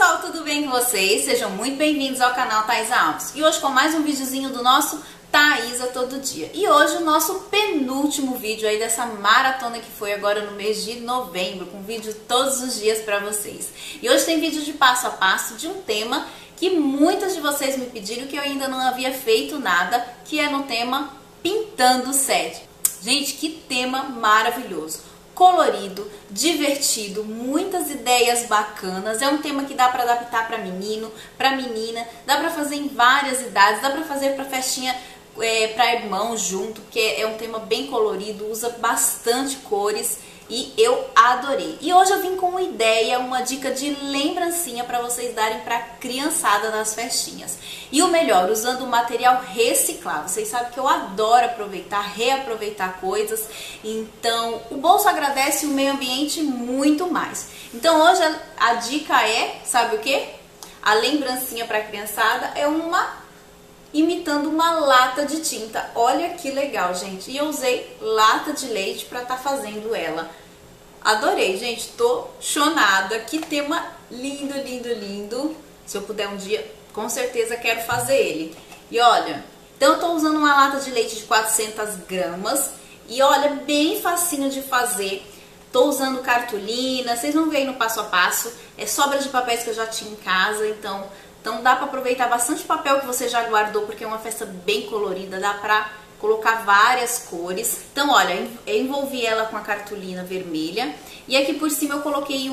pessoal, tudo bem com vocês? Sejam muito bem-vindos ao canal Thaisa Alves. E hoje com mais um videozinho do nosso Thaisa Todo Dia. E hoje o nosso penúltimo vídeo aí dessa maratona que foi agora no mês de novembro, com vídeo todos os dias pra vocês. E hoje tem vídeo de passo a passo de um tema que muitas de vocês me pediram que eu ainda não havia feito nada, que é no tema Pintando Set. Gente, que tema maravilhoso! Colorido, divertido, muitas ideias bacanas. É um tema que dá para adaptar para menino, para menina, dá para fazer em várias idades, dá para fazer para festinha para irmão junto, porque é um tema bem colorido, usa bastante cores e eu adorei. E hoje eu vim com uma ideia, uma dica de lembrancinha para vocês darem para criançada nas festinhas. E o melhor, usando material reciclável. Vocês sabem que eu adoro aproveitar, reaproveitar coisas. Então, o bolso agradece e o meio ambiente muito mais. Então, hoje a dica é, sabe o quê? A lembrancinha para a criançada é imitando uma lata de tinta. Olha que legal, gente. E eu usei lata de leite para estar fazendo ela. Adorei, gente. Tô chonada. Que tema lindo, lindo, lindo. Se eu puder um dia, com certeza quero fazer ele. E olha, então eu tô usando uma lata de leite de 400 gramas. E olha, bem facinho de fazer. Tô usando cartolina. Vocês vão ver aí no passo a passo. É sobra de papéis que eu já tinha em casa, então dá para aproveitar bastante papel que você já guardou, porque é uma festa bem colorida, dá para colocar várias cores. Então, olha, eu envolvi ela com a cartolina vermelha e aqui por cima eu coloquei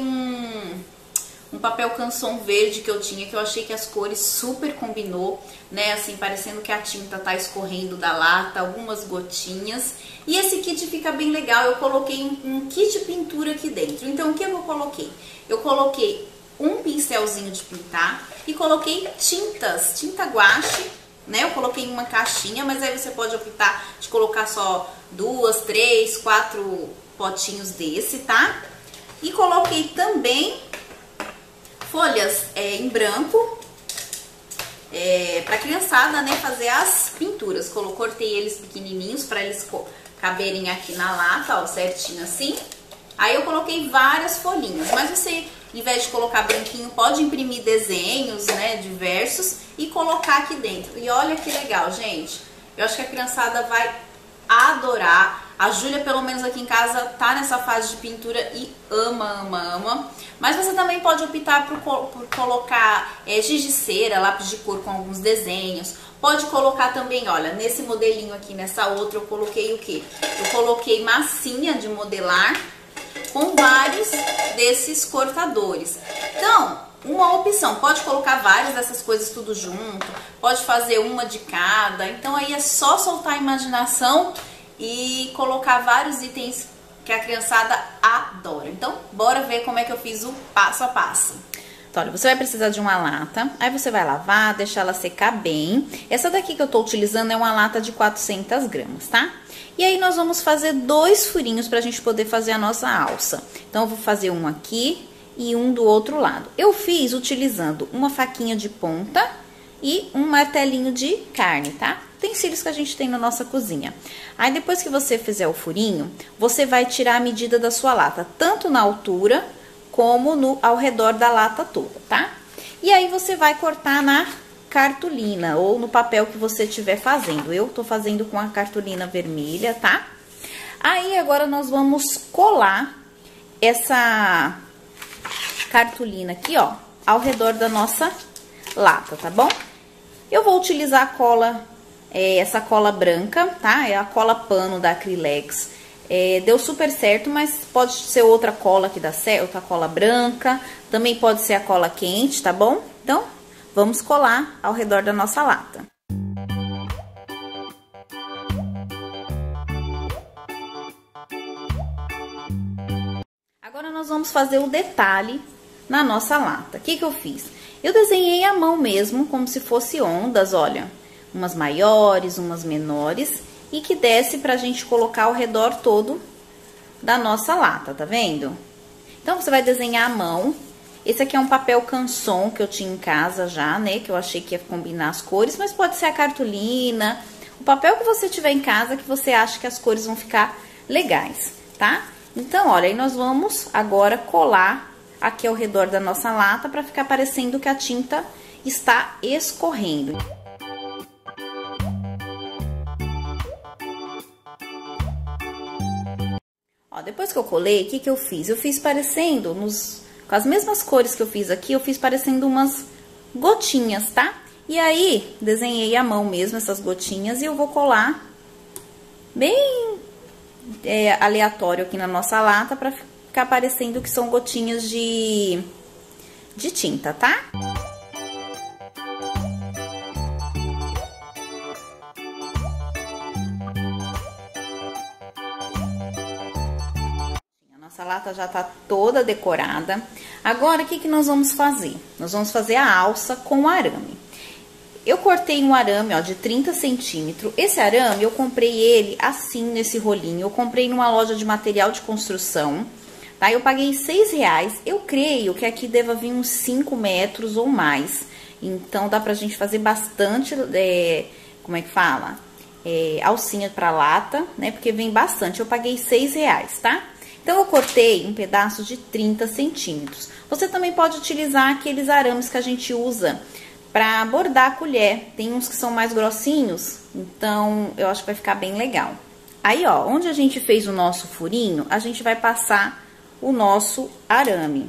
um papel canson verde que eu tinha, que eu achei que as cores super combinou, né? Assim, parecendo que a tinta tá escorrendo da lata, algumas gotinhas. E esse kit fica bem legal, eu coloquei um kit pintura aqui dentro. Então, o que eu coloquei? Eu coloquei um pincelzinho de pintar e coloquei tinta guache, né? Eu coloquei em uma caixinha, mas aí você pode optar de colocar só 2, 3, 4 potinhos desse, tá? E coloquei também folhas em branco, pra criançada, né, fazer as pinturas. Cortei eles pequenininhos para eles caberem aqui na lata, ó, certinho assim. Aí eu coloquei várias folhinhas, mas você, em vez de colocar branquinho, pode imprimir desenhos, né, diversos e colocar aqui dentro. E olha que legal, gente. Eu acho que a criançada vai adorar. A Júlia, pelo menos aqui em casa, tá nessa fase de pintura e ama, ama, ama. Mas você também pode optar por colocar giz de cera, lápis de cor com alguns desenhos. Pode colocar também, olha, nesse modelinho aqui, nessa outra, eu coloquei o quê? Eu coloquei massinha de modelar com vários desses cortadores. Então, uma opção, pode colocar várias dessas coisas tudo junto, pode fazer uma de cada. Então aí é só soltar a imaginação e colocar vários itens que a criançada adora. Então, bora ver como é que eu fiz o passo a passo. Então, olha, você vai precisar de uma lata, aí você vai lavar, deixar ela secar bem. Essa daqui que eu tô utilizando é uma lata de 400 gramas, tá? E aí nós vamos fazer 2 furinhos pra gente poder fazer a nossa alça. Então, eu vou fazer um aqui e um do outro lado. Eu fiz utilizando uma faquinha de ponta e um martelinho de carne, tá? Utensílios que a gente tem na nossa cozinha. Aí, depois que você fizer o furinho, você vai tirar a medida da sua lata, tanto na altura como ao redor da lata toda, tá? E aí, você vai cortar na cartolina ou no papel que você estiver fazendo. Eu tô fazendo com a cartolina vermelha, tá? Aí, agora nós vamos colar essa cartolina aqui, ó, ao redor da nossa lata, tá bom? Eu vou utilizar a cola, essa cola branca, tá? É a cola pano da Acrylex. Deu super certo, mas pode ser outra cola que dá certo, outra cola branca. Também pode ser a cola quente, tá bom? Então, vamos colar ao redor da nossa lata. Agora nós vamos fazer o detalhe na nossa lata. O que eu fiz? Eu desenhei à mão mesmo, como se fosse ondas, olha. Umas maiores, umas menores. E que desce pra gente colocar ao redor todo da nossa lata, tá vendo? Então, você vai desenhar à mão. Esse aqui é um papel canson que eu tinha em casa já, né? Que eu achei que ia combinar as cores, mas pode ser a cartolina. O papel que você tiver em casa que você acha que as cores vão ficar legais, tá? Então, olha, aí nós vamos agora colar aqui ao redor da nossa lata para ficar parecendo que a tinta está escorrendo. Ó, depois que eu colei, o que eu fiz? Eu fiz parecendo, com as mesmas cores que eu fiz aqui, eu fiz parecendo umas gotinhas, tá? E aí, desenhei à mão mesmo essas gotinhas e eu vou colar bem aleatório aqui na nossa lata pra ficar parecendo que são gotinhas de tinta, tá? Nossa lata já tá toda decorada. Agora, o que nós vamos fazer? Nós vamos fazer a alça com arame. Eu cortei um arame, ó, de 30 centímetros. Esse arame, eu comprei ele assim, nesse rolinho. Eu comprei numa loja de material de construção, tá? Eu paguei R$6. Eu creio que aqui deva vir uns 5 metros ou mais. Então, dá pra gente fazer bastante, como é que fala? Alcinha pra lata, né? Porque vem bastante. Eu paguei R$6, tá? Então, eu cortei um pedaço de 30 centímetros. Você também pode utilizar aqueles arames que a gente usa para bordar a colher. Tem uns que são mais grossinhos, então eu acho que vai ficar bem legal. Aí, ó, onde a gente fez o nosso furinho, a gente vai passar o nosso arame.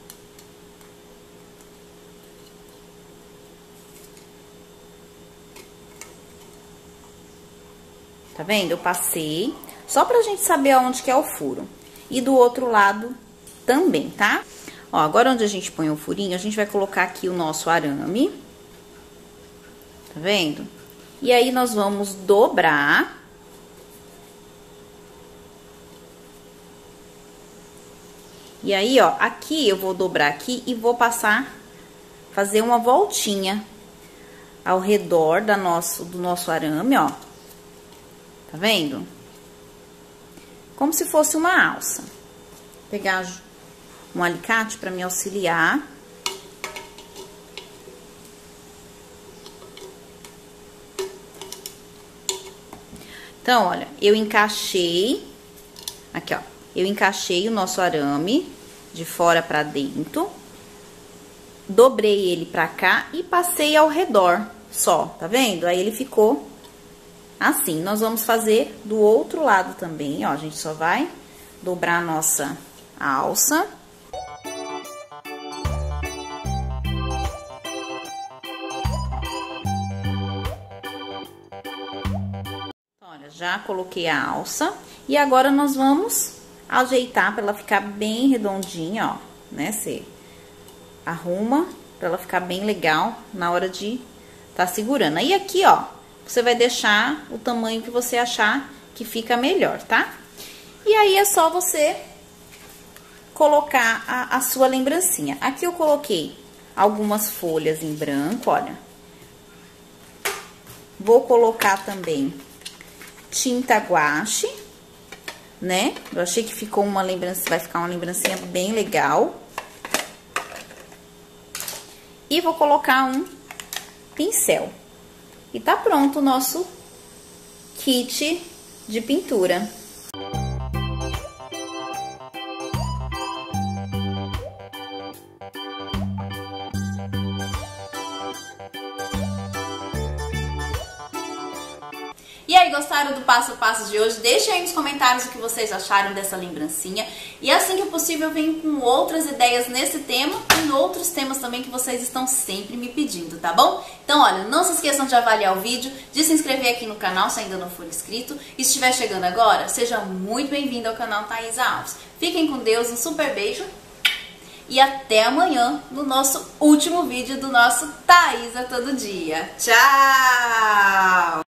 Tá vendo? Eu passei, só pra gente saber aonde que é o furo. E do outro lado também, tá? Ó, agora onde a gente põe o furinho, a gente vai colocar aqui o nosso arame. Tá vendo? E aí, nós vamos dobrar. E aí, ó, aqui eu vou dobrar aqui e vou fazer uma voltinha ao redor do nosso arame, ó. Tá vendo? Como se fosse uma alça. Vou pegar um alicate para me auxiliar. Então, olha, eu encaixei, aqui, ó, eu encaixei o nosso arame de fora pra dentro, dobrei ele pra cá e passei ao redor só, tá vendo? Aí ele ficou assim. Nós vamos fazer do outro lado também, ó, a gente só vai dobrar a nossa alça. Já coloquei a alça e agora nós vamos ajeitar para ela ficar bem redondinha, ó, né? Você arruma para ela ficar bem legal na hora de tá segurando. Aí aqui, ó, você vai deixar o tamanho que você achar que fica melhor, tá? E aí é só você colocar a sua lembrancinha. Aqui eu coloquei algumas folhas em branco, olha. Vou colocar também tinta guache, né? Eu achei que ficou uma lembrança, vai ficar uma lembrancinha bem legal. E vou colocar um pincel. E tá pronto o nosso kit de pintura. E aí, gostaram do passo a passo de hoje? Deixem aí nos comentários o que vocês acharam dessa lembrancinha. E assim que possível, eu venho com outras ideias nesse tema e outros temas também que vocês estão sempre me pedindo, tá bom? Então, olha, não se esqueçam de avaliar o vídeo, de se inscrever aqui no canal se ainda não for inscrito. E se estiver chegando agora, seja muito bem-vindo ao canal Thaisa Alves. Fiquem com Deus, um super beijo e até amanhã no nosso último vídeo do nosso Thaisa Todo Dia. Tchau!